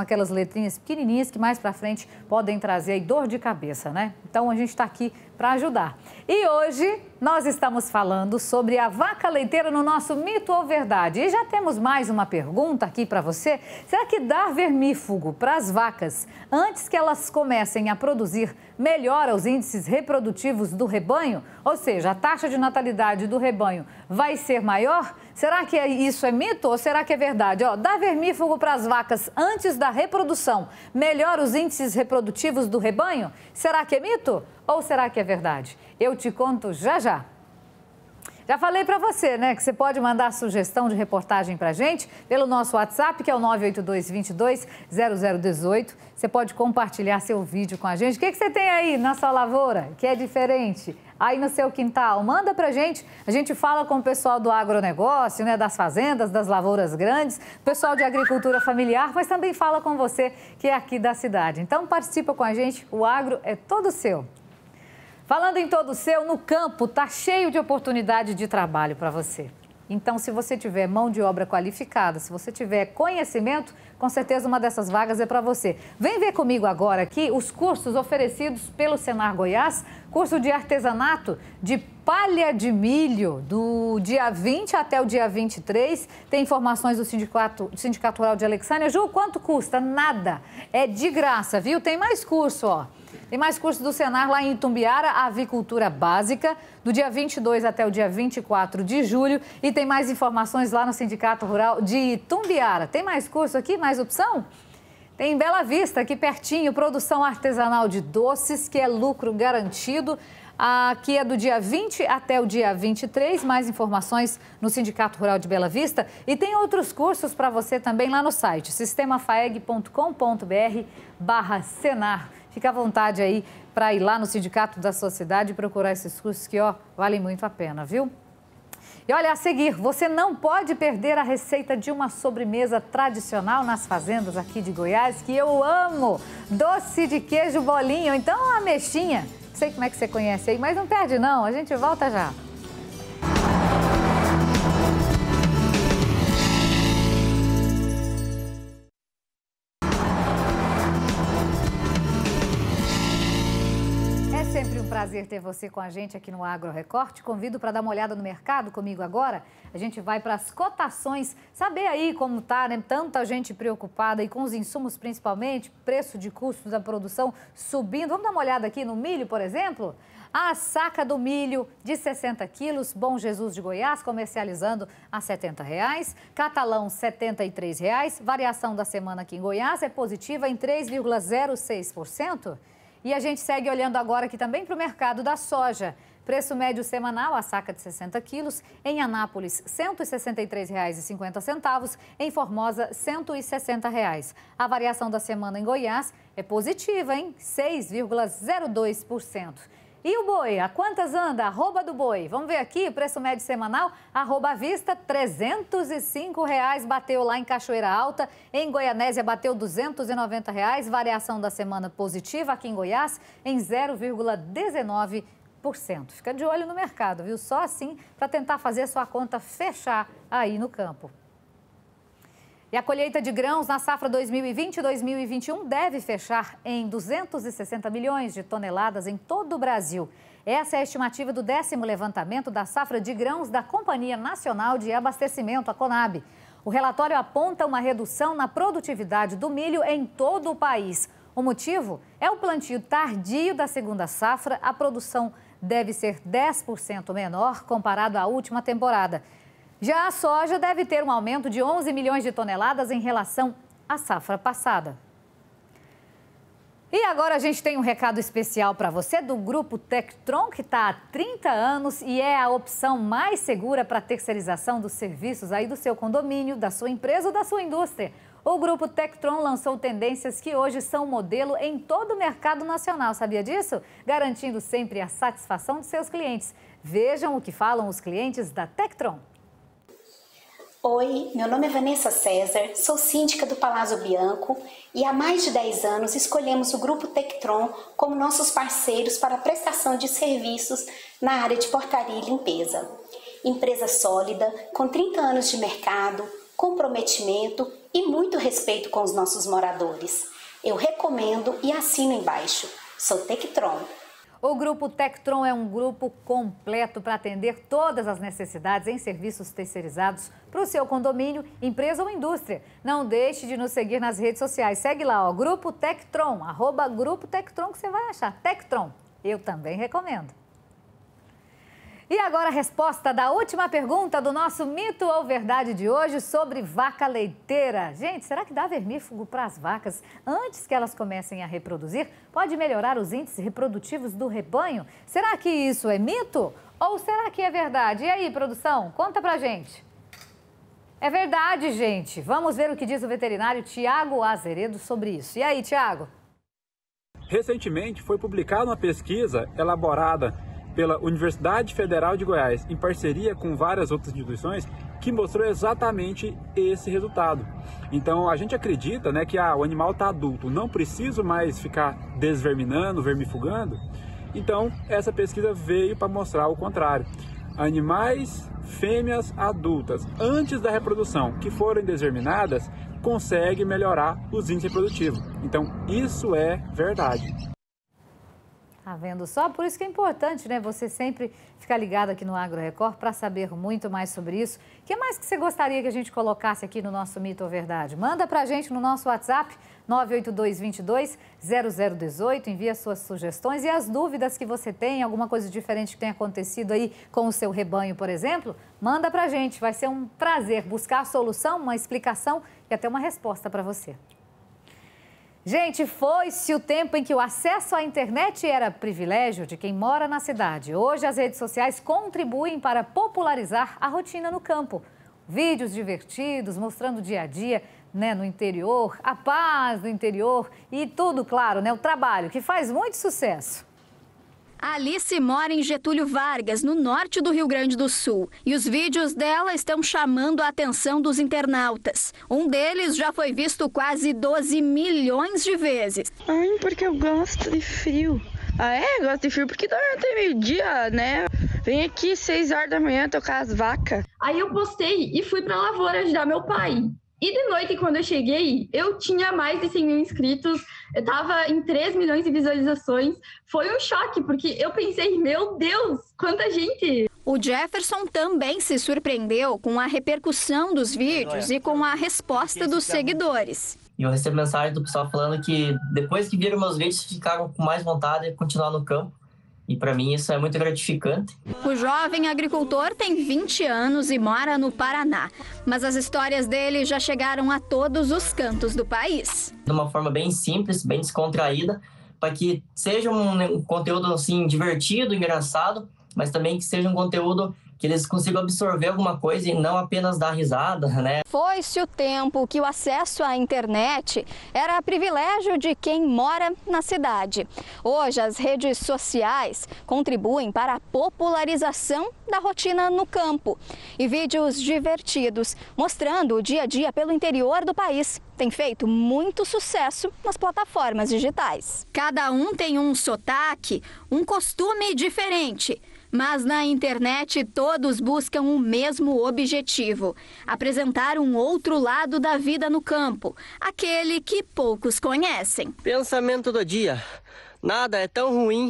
aquelas letrinhas pequenininhas que mais para frente podem trazer aí dor de cabeça, né? Então a gente está aqui para ajudar. E hoje nós estamos falando sobre a vaca leiteira no nosso Mito ou Verdade. E já temos mais uma pergunta aqui para você. Será que dar vermífugo para as vacas antes que elas comecem a produzir melhora os índices reprodutivos do rebanho? Ou seja, a taxa de natalidade do rebanho vai ser maior? Será que isso é mito ou será que é verdade? Ó, dar vermífugo para as vacas antes da reprodução melhora os índices reprodutivos do rebanho? Será que é mito ou será que é verdade? Eu te conto já já. Já falei para você, né, que você pode mandar sugestão de reportagem para a gente pelo nosso WhatsApp, que é o nove oito dois, dois dois, zero zero um oito. Você pode compartilhar seu vídeo com a gente. O que, que você tem aí na sua lavoura que é diferente? Aí no seu quintal, manda pra gente. A gente fala com o pessoal do agronegócio, né, das fazendas, das lavouras grandes, pessoal de agricultura familiar, mas também fala com você que é aqui da cidade. Então participa com a gente, o agro é todo seu. Falando em todo seu, no campo tá cheio de oportunidade de trabalho para você. Então, se você tiver mão de obra qualificada, se você tiver conhecimento, com certeza uma dessas vagas é para você. Vem ver comigo agora aqui os cursos oferecidos pelo Senar Goiás, curso de artesanato de palha de milho, do dia vinte até o dia vinte e três. Tem informações do Sindicato, Sindicato Rural de Alexandria. Ju, quanto custa? Nada. É de graça, viu? Tem mais curso, ó. Tem mais curso do Senar lá em Itumbiara, avicultura básica, do dia vinte e dois até o dia vinte e quatro de julho. E tem mais informações lá no Sindicato Rural de Itumbiara. Tem mais curso aqui, mais opção? Tem em Bela Vista, aqui pertinho, produção artesanal de doces, que é lucro garantido. Aqui é do dia vinte até o dia vinte e três, mais informações no Sindicato Rural de Bela Vista. E tem outros cursos para você também lá no site, sistema faeg ponto com ponto br barra Senar. Fica à vontade aí para ir lá no Sindicato da Sociedade e procurar esses cursos que, ó, valem muito a pena, viu? E olha, a seguir, você não pode perder a receita de uma sobremesa tradicional nas fazendas aqui de Goiás, que eu amo, doce de queijo bolinho, então uma ameixinha. Não sei como é que você conhece aí, mas não perde não, a gente volta já. Sempre um prazer ter você com a gente aqui no Agro Record. Te convido para dar uma olhada no mercado comigo agora. A gente vai para as cotações, saber aí como tá, né? Tanta gente preocupada e com os insumos principalmente, preço de custo da produção subindo. Vamos dar uma olhada aqui no milho, por exemplo? A saca do milho de sessenta quilos, Bom Jesus de Goiás, comercializando a setenta reais. Catalão, setenta e três reais. Variação da semana aqui em Goiás é positiva em três vírgula zero seis por cento. E a gente segue olhando agora aqui também para o mercado da soja. Preço médio semanal, a saca de sessenta quilos. Em Anápolis, cento e sessenta e três reais e cinquenta centavos. Em Formosa, cento e sessenta reais. A variação da semana em Goiás é positiva, hein? seis vírgula zero dois por cento. E o boi, a quantas anda? Arroba do boi. Vamos ver aqui, o preço médio semanal, arroba à vista, trezentos e cinco reais, bateu lá em Cachoeira Alta. Em Goianésia, bateu duzentos e noventa reais, variação da semana positiva aqui em Goiás, em zero vírgula dezenove por cento. Fica de olho no mercado, viu? Só assim para tentar fazer a sua conta fechar aí no campo. E a colheita de grãos na safra dois mil e vinte e dois mil e vinte e um deve fechar em duzentos e sessenta milhões de toneladas em todo o Brasil. Essa é a estimativa do décimo levantamento da safra de grãos da Companhia Nacional de Abastecimento, a Conab. O relatório aponta uma redução na produtividade do milho em todo o país. O motivo é o plantio tardio da segunda safra. A produção deve ser dez por cento menor comparado à última temporada. Já a soja deve ter um aumento de onze milhões de toneladas em relação à safra passada. E agora a gente tem um recado especial para você do Grupo Tectron, que está há trinta anos e é a opção mais segura para a terceirização dos serviços aí do seu condomínio, da sua empresa ou da sua indústria. O Grupo Tectron lançou tendências que hoje são modelo em todo o mercado nacional, sabia disso? Garantindo sempre a satisfação de seus clientes. Vejam o que falam os clientes da Tectron. Oi, meu nome é Vanessa César, sou síndica do Palazzo Bianco e há mais de dez anos escolhemos o Grupo Tectron como nossos parceiros para a prestação de serviços na área de portaria e limpeza. Empresa sólida, com trinta anos de mercado, comprometimento e muito respeito com os nossos moradores. Eu recomendo e assino embaixo. Sou Tectron. O Grupo Tectron é um grupo completo para atender todas as necessidades em serviços terceirizados para o seu condomínio, empresa ou indústria. Não deixe de nos seguir nas redes sociais. Segue lá, ó, Grupo Tectron, arroba Grupo Tectron, que você vai achar. Tectron, eu também recomendo. E agora a resposta da última pergunta do nosso Mito ou Verdade de hoje sobre vaca leiteira. Gente, será que dar vermífugo para as vacas antes que elas comecem a reproduzir pode melhorar os índices reprodutivos do rebanho? Será que isso é mito ou será que é verdade? E aí, produção, conta pra gente. É verdade, gente. Vamos ver o que diz o veterinário Tiago Azeredo sobre isso. E aí, Tiago? Recentemente foi publicada uma pesquisa elaborada pela Universidade Federal de Goiás, em parceria com várias outras instituições, que mostrou exatamente esse resultado. Então, a gente acredita, né, que ah, o animal está adulto, não preciso mais ficar desverminando, vermifugando. Então, essa pesquisa veio para mostrar o contrário. Animais, fêmeas adultas, antes da reprodução, que forem desverminadas, conseguem melhorar os índices reprodutivos. Então, isso é verdade. Tá vendo só? Por isso que é importante, né? Você sempre ficar ligado aqui no Agro Record para saber muito mais sobre isso. O que mais que você gostaria que a gente colocasse aqui no nosso Mito ou Verdade? Manda pra gente no nosso WhatsApp, nove oito dois, dois dois, zero zero um oito. Envia suas sugestões e as dúvidas que você tem, alguma coisa diferente que tenha acontecido aí com o seu rebanho, por exemplo, manda pra gente. Vai ser um prazer buscar a solução, uma explicação e até uma resposta para você. Gente, foi-se o tempo em que o acesso à internet era privilégio de quem mora na cidade. Hoje, as redes sociais contribuem para popularizar a rotina no campo. Vídeos divertidos, mostrando o dia a dia, né, no interior, a paz do interior e tudo, claro, né, o trabalho, que faz muito sucesso. A Alice mora em Getúlio Vargas, no norte do Rio Grande do Sul. E os vídeos dela estão chamando a atenção dos internautas. Um deles já foi visto quase doze milhões de vezes. Ai, porque eu gosto de frio. Ah, é? Gosto de frio porque dorme até meio-dia, né? Vem aqui seis horas da manhã tocar as vacas. Aí eu postei e fui pra lavoura ajudar meu pai. E de noite, quando eu cheguei, eu tinha mais de cem mil inscritos, eu tava em três milhões de visualizações. Foi um choque, porque eu pensei, meu Deus, quanta gente! O Jefferson também se surpreendeu com a repercussão dos vídeos e com a resposta dos seguidores. E eu recebo mensagem do pessoal falando que depois que viram meus vídeos, ficaram com mais vontade de continuar no campo. E para mim isso é muito gratificante. O jovem agricultor tem vinte anos e mora no Paraná. Mas as histórias dele já chegaram a todos os cantos do país. De uma forma bem simples, bem descontraída, para que seja um, um conteúdo assim, divertido, engraçado, mas também que seja um conteúdo que eles consigam absorver alguma coisa e não apenas dar risada, né? Foi-se o tempo que o acesso à internet era privilégio de quem mora na cidade. Hoje, as redes sociais contribuem para a popularização da rotina no campo. E vídeos divertidos, mostrando o dia a dia pelo interior do país, tem feito muito sucesso nas plataformas digitais. Cada um tem um sotaque, um costume diferente. Mas na internet todos buscam o mesmo objetivo: apresentar um outro lado da vida no campo, aquele que poucos conhecem. Pensamento do dia: nada é tão ruim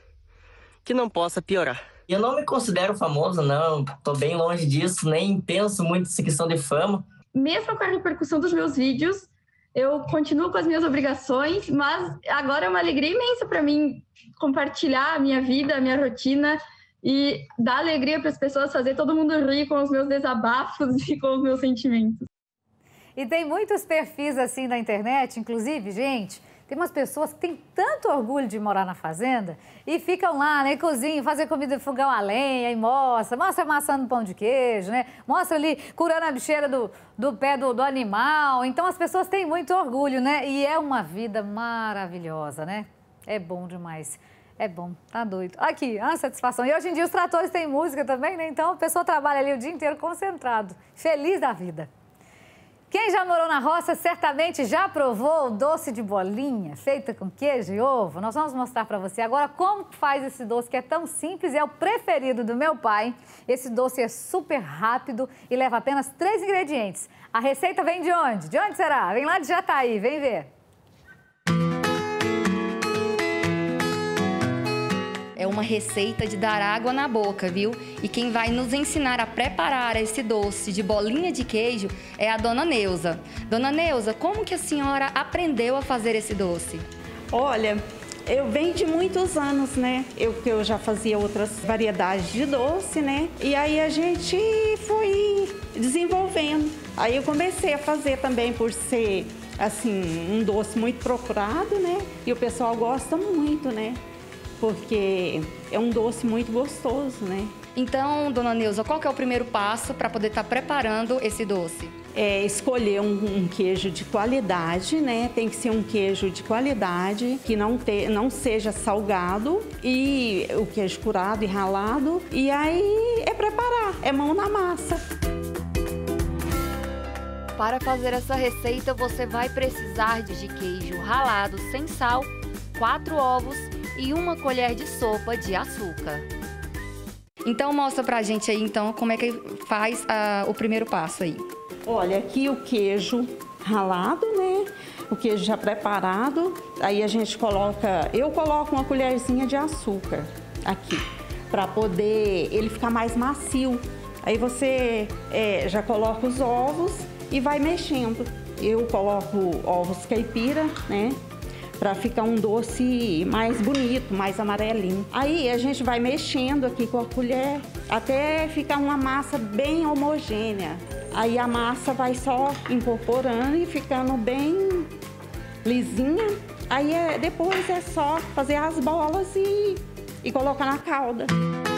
que não possa piorar. Eu não me considero famoso, não, tô bem longe disso, nem penso muito nessa questão de fama. Mesmo com a repercussão dos meus vídeos, eu continuo com as minhas obrigações, mas agora é uma alegria imensa para mim compartilhar a minha vida, a minha rotina, e dar alegria para as pessoas, fazer todo mundo rir com os meus desabafos e com os meus sentimentos. E tem muitos perfis assim na internet, inclusive, gente, tem umas pessoas que têm tanto orgulho de morar na fazenda e ficam lá, né, cozinham, fazem comida de fogão a lenha e mostra, mostra amassando pão de queijo, né, mostra ali curando a bicheira do, do pé do, do animal. Então as pessoas têm muito orgulho, né, e é uma vida maravilhosa, né, é bom demais. É bom, tá doido. Aqui, a satisfação. E hoje em dia os tratores têm música também, né? Então a pessoa trabalha ali o dia inteiro concentrado, feliz da vida. Quem já morou na roça certamente já provou o doce de bolinha, feita com queijo e ovo. Nós vamos mostrar para você agora como faz esse doce, que é tão simples e é o preferido do meu pai. Esse doce é super rápido e leva apenas três ingredientes. A receita vem de onde? De onde será? Vem lá de Jataí, vem ver. É uma receita de dar água na boca, viu? E quem vai nos ensinar a preparar esse doce de bolinha de queijo é a dona Neuza. Dona Neuza, como que a senhora aprendeu a fazer esse doce? Olha, eu venho de muitos anos, né? Eu, eu já fazia outras variedades de doce, né? E aí a gente foi desenvolvendo. Aí eu comecei a fazer também por ser, assim, um doce muito procurado, né? E o pessoal gosta muito, né? Porque é um doce muito gostoso, né? Então, dona Neuza, qual que é o primeiro passo para poder estar preparando esse doce? É escolher um, um queijo de qualidade, né? Tem que ser um queijo de qualidade, que não, te, não seja salgado, e o queijo curado e ralado. E aí é preparar, é mão na massa. Para fazer essa receita, você vai precisar de queijo ralado sem sal, quatro ovos e uma colher de sopa de açúcar. Então mostra pra gente aí então como é que faz uh, o primeiro passo aí. Olha, aqui o queijo ralado, né? O queijo já preparado. Aí a gente coloca, eu coloco uma colherzinha de açúcar aqui, para poder ele ficar mais macio. Aí você é, já coloca os ovos e vai mexendo. Eu coloco ovos caipira, né? Para ficar um doce mais bonito, mais amarelinho. Aí a gente vai mexendo aqui com a colher até ficar uma massa bem homogênea. Aí a massa vai só incorporando e ficando bem lisinha. Aí é, depois é só fazer as bolas e, e colocar na calda.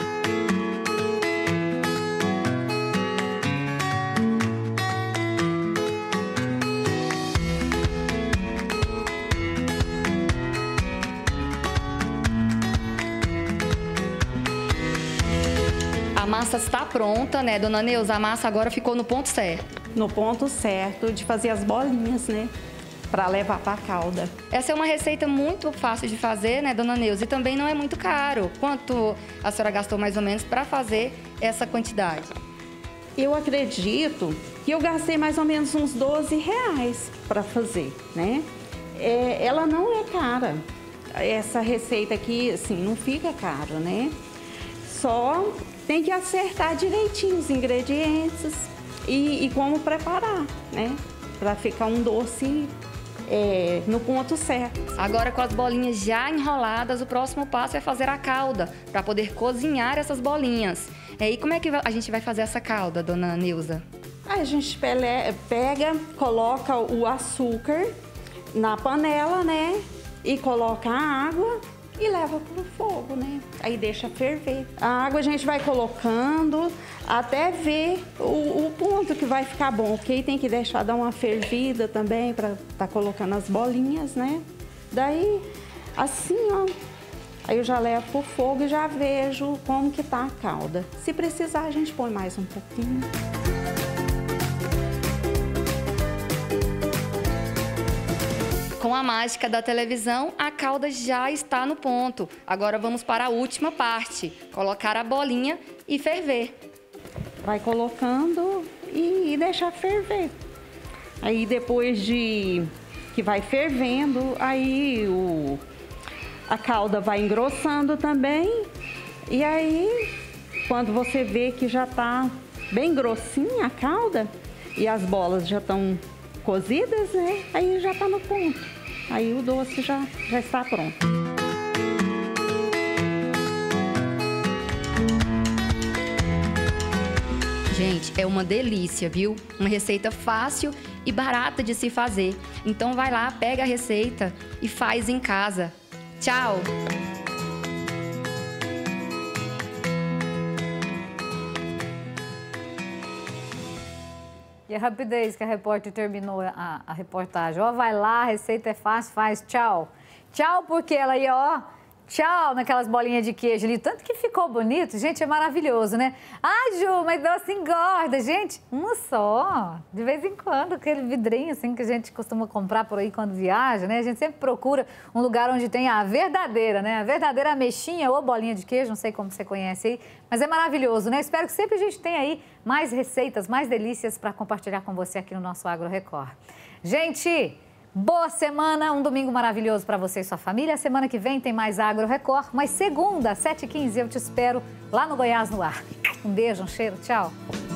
A massa está pronta, né, dona Neuza? A massa agora ficou no ponto certo. No ponto certo de fazer as bolinhas, né? Para levar para a calda. Essa é uma receita muito fácil de fazer, né, dona Neuza? E também não é muito caro. Quanto a senhora gastou mais ou menos para fazer essa quantidade? Eu acredito que eu gastei mais ou menos uns doze reais para fazer, né? É, ela não é cara. Essa receita aqui, assim, não fica caro, né? Só tem que acertar direitinho os ingredientes e, e como preparar, né? Para ficar um doce é, no ponto certo. Agora, com as bolinhas já enroladas, o próximo passo é fazer a calda, para poder cozinhar essas bolinhas. E como é que a gente vai fazer essa calda, dona Neuza? A gente pega, coloca o açúcar na panela, né? E coloca a água e leva para o fogo, né? Aí deixa ferver. A água a gente vai colocando até ver o, o ponto que vai ficar bom, porque aí tem que deixar dar uma fervida também para tá colocando as bolinhas, né? Daí, assim, ó, aí eu já levo pro fogo e já vejo como que tá a calda. Se precisar, a gente põe mais um pouquinho. Com a mágica da televisão, a calda já está no ponto. Agora vamos para a última parte, colocar a bolinha e ferver. Vai colocando e, e deixar ferver. Aí depois de que vai fervendo, aí o, a calda vai engrossando também. E aí, quando você vê que já está bem grossinha a calda e as bolas já estão cozidas, né? Aí já está no ponto. Aí o doce já, já está pronto. Gente, é uma delícia, viu? Uma receita fácil e barata de se fazer. Então vai lá, pega a receita e faz em casa. Tchau! E a rapidez que a repórter terminou a, a reportagem. Ó, vai lá, a receita é fácil, faz, tchau. Tchau, porque ela ia, ó, tchau naquelas bolinhas de queijo ali. Tanto que ficou bonito, gente, é maravilhoso, né? Ah, Ju, mas doce engorda. Gente, uma só. De vez em quando, aquele vidrinho assim que a gente costuma comprar por aí quando viaja, né? A gente sempre procura um lugar onde tem a verdadeira, né? A verdadeira ameixinha ou bolinha de queijo, não sei como você conhece aí, mas é maravilhoso, né? Espero que sempre a gente tenha aí mais receitas, mais delícias para compartilhar com você aqui no nosso Agro Record. Gente, boa semana, um domingo maravilhoso para você e sua família. Semana que vem tem mais Agro Record, mas segunda, sete e quinze, eu te espero lá no Goiás no Ar. Um beijo, um cheiro, tchau.